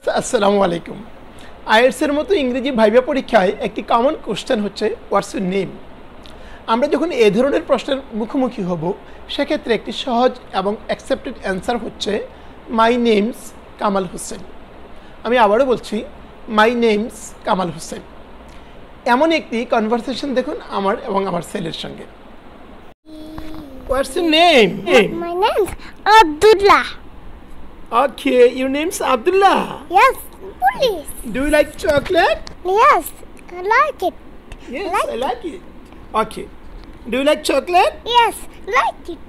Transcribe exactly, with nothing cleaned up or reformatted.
আসসালামু আলাইকুম। আইএলটিএস এর মতো ইংরেজি ভাইভা পরীক্ষায় একটি কমন কোশ্চেন হচ্ছে হোয়াটস ইউর নেম। আমরা যখন এই ধরনের প্রশ্নের মুখোমুখি হব সেক্ষেত্রে একটি সহজ এবং অ্যাকসেপ্টেড অ্যান্সার হচ্ছে মাই নেমস কামাল হোসেন। আমি আবারও বলছি, মাই নেমস কামাল হোসেন। এমন একটি কনভারসেশন দেখুন আমার এবং আমার ছেলের সঙ্গে। What's your name? My name's Abdullah. Okay, your name's Abdullah. Yes, police. Do you like chocolate? Yes, I like it. Yes, Like I like it. Okay. Do you like chocolate? Yes, like it.